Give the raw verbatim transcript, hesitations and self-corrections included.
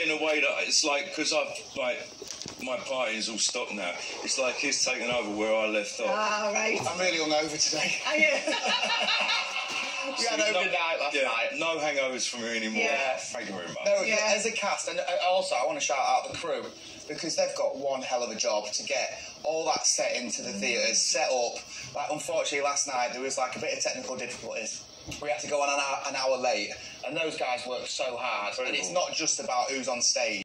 in a way that it's like, because I've, like, my party's all stopped now. It's like he's taken over where I left off. Ah, right. I'm really hungover today. Are you? We had over the night last yeah, night. No hangovers for me anymore. Yes. Thank you very much. No, Yeah. as a cast, and also I want to shout out the crew, because they've got one hell of a job to get all that set into the theatres, set up. Like, unfortunately, last night there was like a bit of technical difficulties. We had to go on an hour, an hour late, and those guys work so hard. Incredible. And it's not just about who's on stage.